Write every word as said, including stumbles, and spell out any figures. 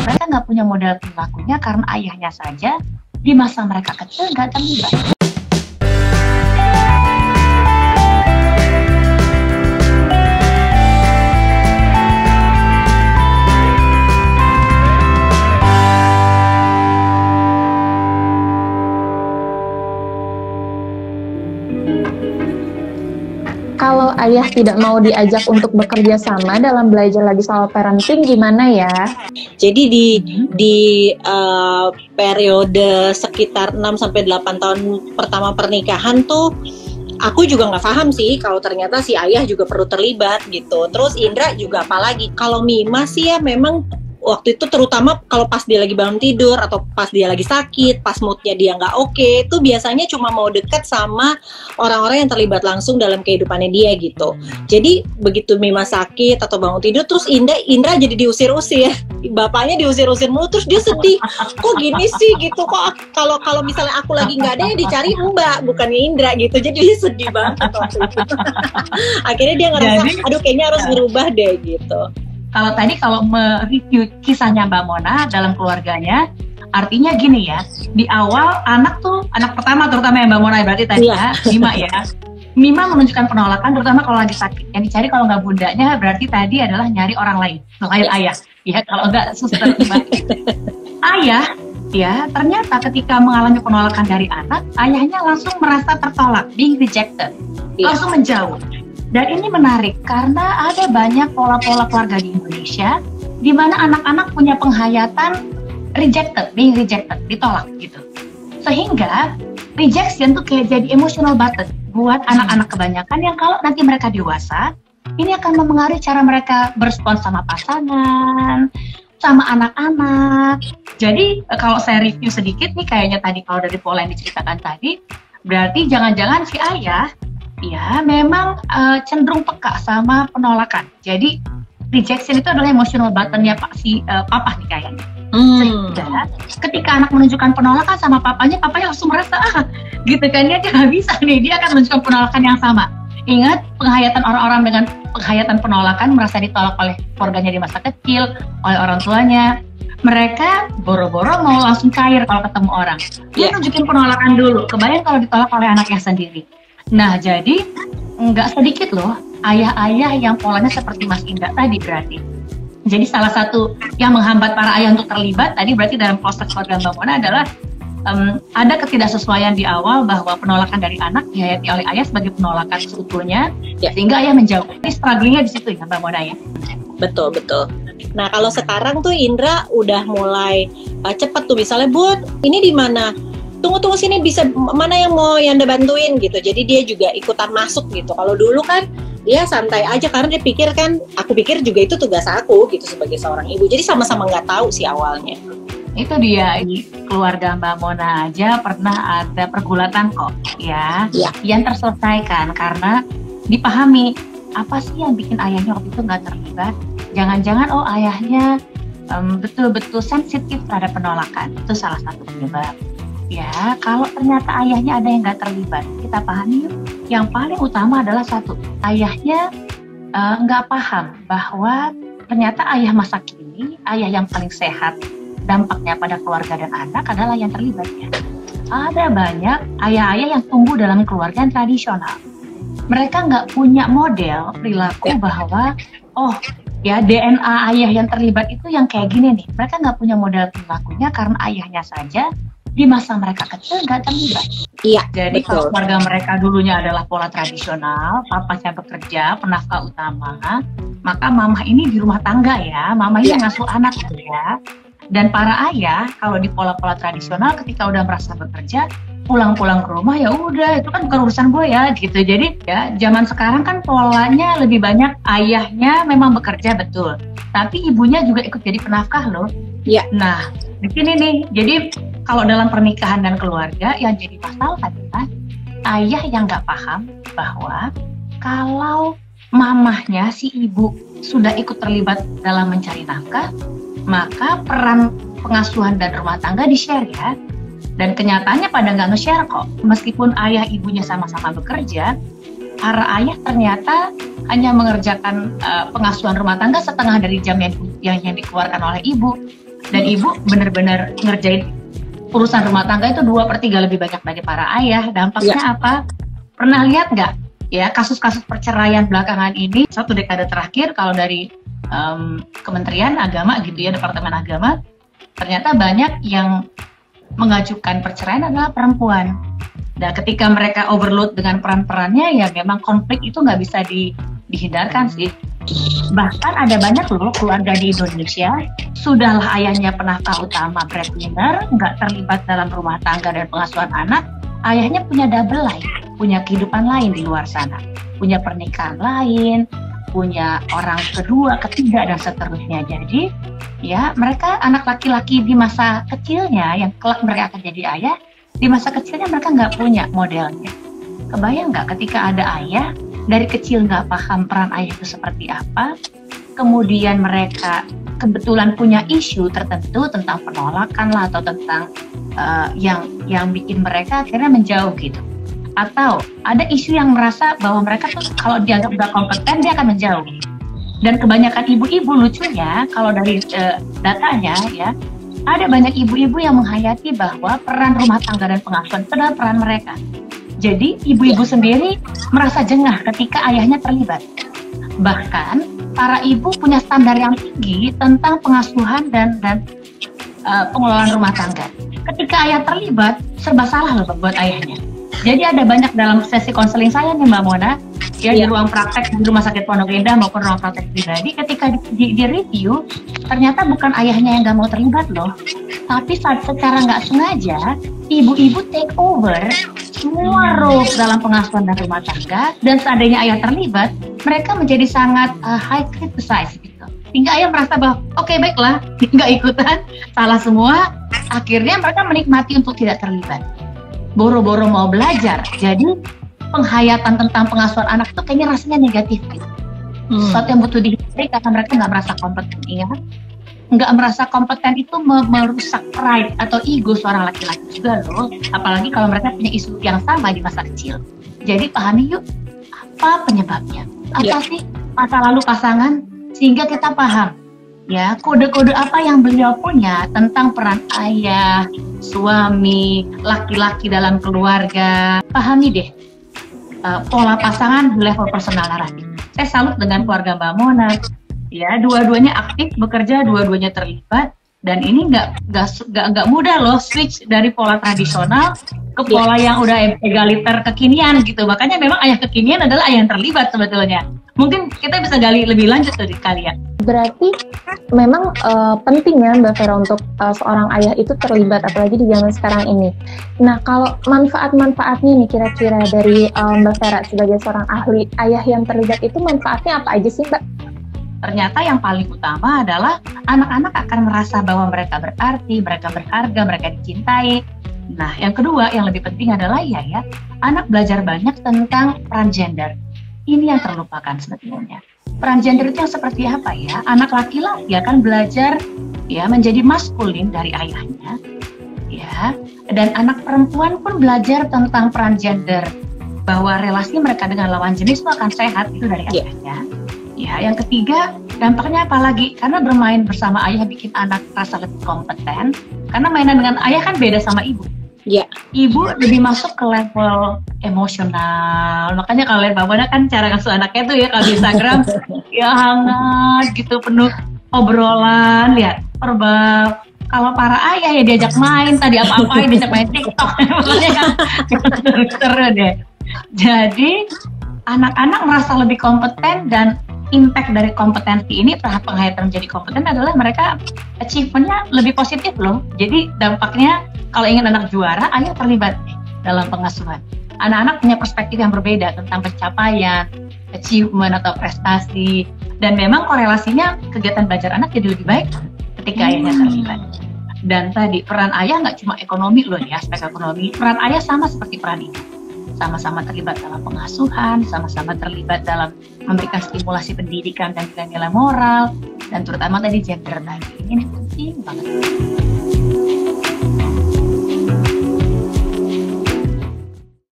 Mereka nggak punya modal perilakunya karena ayahnya saja di masa mereka kecil nggak terlibat. Kalau ayah tidak mau diajak untuk bekerja sama dalam belajar lagi soal parenting, gimana ya? Jadi di di uh, periode sekitar enam sampai delapan tahun pertama pernikahan tuh aku juga nggak paham sih kalau ternyata si ayah juga perlu terlibat gitu. Terus Indra juga apalagi. Kalau Mima sih ya memang waktu itu terutama kalau pas dia lagi bangun tidur atau pas dia lagi sakit, pas moodnya dia nggak oke, itu biasanya cuma mau dekat sama orang-orang yang terlibat langsung dalam kehidupannya dia gitu. Jadi begitu Mima sakit atau bangun tidur, terus Indra Indra jadi diusir-usir, bapaknya diusir-usir mulu, terus dia sedih. Kok gini sih gitu? Kok kalau kalau misalnya aku lagi nggak ada yang dicari Mbak, bukannya Indra gitu. Jadi dia sedih banget waktu itu. Akhirnya dia ngerasa, aduh kayaknya harus ngerubah deh gitu. Kalau tadi kalau mereview kisahnya Mbak Mona dalam keluarganya, artinya gini ya, di awal anak tuh, anak pertama terutama yang Mbak Mona berarti tadi ya, Mima ya, Mima menunjukkan penolakan terutama kalau lagi sakit. Yang dicari kalau nggak bundanya berarti tadi adalah nyari orang lain, selain yes. ayah, ya kalau nggak suster Mbak. Ayah, ya ternyata ketika mengalami penolakan dari anak, ayahnya langsung merasa tertolak, being rejected, yes. langsung menjauh. Dan ini menarik karena ada banyak pola-pola keluarga di Indonesia di mana anak-anak punya penghayatan rejected, being rejected, ditolak gitu. Sehingga rejection tuh kayak jadi emotional button buat anak-anak kebanyakan yang kalau nanti mereka dewasa, ini akan mempengaruhi cara mereka berespons sama pasangan, sama anak-anak. Jadi kalau saya review sedikit nih kayaknya tadi kalau dari pola yang diceritakan tadi, berarti jangan-jangan si ayah ya memang uh, cenderung peka sama penolakan. Jadi rejection itu adalah emotional buttonnya pak si uh, papa nih kayaknya. Hmm. Sehingga ketika anak menunjukkan penolakan sama papanya, papanya langsung merasa ah gitu kan dia nggak bisa nih, dia akan menunjukkan penolakan yang sama. Ingat penghayatan orang-orang dengan penghayatan penolakan merasa ditolak oleh keluarganya di masa kecil, oleh orang tuanya. Mereka boro-boro mau langsung cair kalau ketemu orang. Dia yeah. nunjukin penolakan dulu. Kebayang kalau ditolak oleh anaknya sendiri. Nah, jadi nggak sedikit loh ayah-ayah yang polanya seperti Mas Indra tadi berarti. Jadi salah satu yang menghambat para ayah untuk terlibat tadi berarti dalam proses keluarga Mbak Mona adalah um, ada ketidaksesuaian di awal bahwa penolakan dari anak dihayati oleh ayah sebagai penolakan seutuhnya, ya. Sehingga ayah menjauh. Ini strugglingnya di situ ya Mbak Mona ya. Betul, betul. Nah, kalau sekarang tuh Indra udah mulai uh, cepet tuh misalnya, Bun, ini di mana? Tunggu-tunggu sini bisa mana yang mau Yanda bantuin gitu. Jadi dia juga ikutan masuk gitu. Kalau dulu kan dia santai aja karena dia pikir kan, aku pikir juga itu tugas aku gitu sebagai seorang ibu. Jadi sama-sama nggak tahu sih awalnya. Itu dia, keluarga Mbak Mona aja pernah ada pergulatan kok ya, ya. Yang terselesaikan karena dipahami apa sih yang bikin ayahnya waktu itu nggak terlibat. Jangan-jangan oh ayahnya um, betul-betul sensitif terhadap penolakan. Itu salah satu penyebab. Ya, kalau ternyata ayahnya ada yang nggak terlibat, kita pahami yuk. Yang paling utama adalah satu, ayahnya nggak uh, paham bahwa ternyata ayah masa kini, ayah yang paling sehat, dampaknya pada keluarga dan anak adalah yang terlibat ya. Ada banyak ayah-ayah yang tumbuh dalam keluarga yang tradisional. Mereka nggak punya model perilaku bahwa, oh ya D N A ayah yang terlibat itu yang kayak gini nih. Mereka nggak punya model perilakunya karena ayahnya saja di masa mereka kecil nggak terlibat. Iya. Jadi betul. Kalau keluarga mereka dulunya adalah pola tradisional, papanya bekerja, penafkah utama, maka mama ini di rumah tangga ya, mama ini ya. ngasuh anak gitu ya. Dan para ayah kalau di pola-pola tradisional ketika udah merasa bekerja, pulang-pulang ke rumah ya udah itu kan bukan urusan gue ya gitu. Jadi ya zaman sekarang kan polanya lebih banyak ayahnya memang bekerja betul, tapi ibunya juga ikut jadi penafkah loh. Iya. Nah di sini nih, jadi kalau dalam pernikahan dan keluarga yang jadi masalah adalah ayah yang nggak paham bahwa kalau mamahnya si ibu sudah ikut terlibat dalam mencari nafkah, maka peran pengasuhan dan rumah tangga di-share ya. Dan kenyataannya pada nggak nge-share kok. Meskipun ayah ibunya sama-sama bekerja, para ayah ternyata hanya mengerjakan uh, pengasuhan rumah tangga setengah dari jam yang, yang, yang dikeluarkan oleh ibu. Dan ibu benar-benar ngerjain urusan rumah tangga itu dua per tiga lebih banyak dari para ayah. Dampaknya ya. Apa? Pernah lihat nggak ya kasus-kasus perceraian belakangan ini satu dekade terakhir kalau dari um, Kementerian Agama gitu ya, Departemen Agama, ternyata banyak yang mengajukan perceraian adalah perempuan. Dan ketika mereka overload dengan peran-perannya, ya memang konflik itu nggak bisa di, dihindarkan sih. Bahkan ada banyak loh keluarga di Indonesia, sudahlah ayahnya penafkah utama breadwinner, nggak terlibat dalam rumah tangga dan pengasuhan anak, ayahnya punya double life, punya kehidupan lain di luar sana, punya pernikahan lain, punya orang kedua, ketiga, dan seterusnya. Jadi ya mereka anak laki-laki di masa kecilnya yang kelak mereka akan jadi ayah, di masa kecilnya mereka nggak punya modelnya. Kebayang nggak ketika ada ayah dari kecil nggak paham peran ayah itu seperti apa, kemudian mereka kebetulan punya isu tertentu tentang penolakan lah atau tentang uh, yang yang bikin mereka akhirnya menjauh gitu, atau ada isu yang merasa bahwa mereka tuh kalau dianggap udah kompeten dia akan menjauh. Dan kebanyakan ibu-ibu lucunya kalau dari uh, datanya ya, ada banyak ibu-ibu yang menghayati bahwa peran rumah tangga dan pengasuhan itu adalah peran mereka. Jadi ibu-ibu sendiri merasa jengah ketika ayahnya terlibat. Bahkan para ibu punya standar yang tinggi tentang pengasuhan dan dan uh, pengelolaan rumah tangga. Ketika ayah terlibat, serba salah loh buat ayahnya. Jadi ada banyak dalam sesi konseling saya nih Mbak Mona, ya, ya. Di ruang praktek di Rumah Sakit Pondok Indah maupun ruang praktek pribadi, ketika di, di, di review, ternyata bukan ayahnya yang nggak mau terlibat loh, tapi saat secara nggak sengaja ibu-ibu take over semua role dalam pengasuhan dan rumah tangga, dan seandainya ayah terlibat, mereka menjadi sangat uh, high criticize gitu. Hingga ayah merasa bahwa oke okay, baiklah, nggak ikutan, salah semua. Akhirnya mereka menikmati untuk tidak terlibat. Boro-boro mau belajar, jadi penghayatan tentang pengasuhan anak itu kayaknya rasanya negatif gitu. Hmm. Sesuatu yang butuh dihindari karena mereka nggak merasa kompeten, ya. Nggak merasa kompeten itu merusak pride atau ego seorang laki-laki juga loh, apalagi kalau mereka punya isu yang sama di masa kecil. Jadi pahami yuk apa penyebabnya, apa yeah. sih masa lalu pasangan, sehingga kita paham ya kode-kode apa yang beliau punya tentang peran ayah, suami, laki-laki dalam keluarga. Pahami deh uh, pola pasangan di level personal naratif. Saya salut dengan keluarga Mbak Mona. Ya, dua-duanya aktif bekerja, dua-duanya terlibat, dan ini nggak nggak nggak mudah loh switch dari pola tradisional ke pola yang udah egaliter kekinian gitu. Makanya memang ayah kekinian adalah ayah yang terlibat sebetulnya. Mungkin kita bisa gali lebih lanjut dari kalian. Berarti memang uh, penting ya Mbak Vera untuk uh, seorang ayah itu terlibat, apalagi di zaman sekarang ini. Nah, kalau manfaat-manfaatnya nih kira-kira dari uh, Mbak Vera sebagai seorang ahli ayah yang terlibat itu manfaatnya apa aja sih Mbak? Ternyata yang paling utama adalah anak-anak akan merasa bahwa mereka berarti, mereka berharga, mereka dicintai. Nah, yang kedua yang lebih penting adalah ya ya, anak belajar banyak tentang peran gender. Ini yang terlupakan sebetulnya. Peran gender itu yang seperti apa ya? Anak laki-laki akan belajar ya menjadi maskulin dari ayahnya. Ya, dan anak perempuan pun belajar tentang peran gender, bahwa relasi mereka dengan lawan jenis itu akan sehat itu dari yeah. ayahnya. Ya, yang ketiga, dampaknya apalagi? Karena bermain bersama ayah bikin anak rasa lebih kompeten. Karena mainan dengan ayah kan beda sama ibu. Iya. Ibu lebih masuk ke level emosional. Makanya kalau lihat Mbak Mona kan cara ngasuh anaknya tuh ya kalau di Instagram ya hangat gitu, penuh obrolan, lihat verbal. Kalau para ayah ya diajak main, tadi apa-apain diajak main TikTok. Makanya kan seru-seru deh. Jadi anak-anak merasa lebih kompeten, dan impact dari kompetensi ini terhadap penghayatan menjadi kompeten adalah mereka achievement-nya lebih positif loh. Jadi dampaknya kalau ingin anak juara, ayah terlibat dalam pengasuhan. Anak-anak punya perspektif yang berbeda tentang pencapaian, achievement atau prestasi, dan memang korelasinya kegiatan belajar anak jadi lebih baik ketika hmm. ayahnya terlibat. Dan tadi peran ayah nggak cuma ekonomi loh ya, aspek ekonomi. Peran ayah sama seperti peran ibu. Sama-sama terlibat dalam pengasuhan, sama-sama terlibat dalam memberikan stimulasi pendidikan dan nilai-nilai moral, dan terutama tadi gender tadi. Ini penting banget.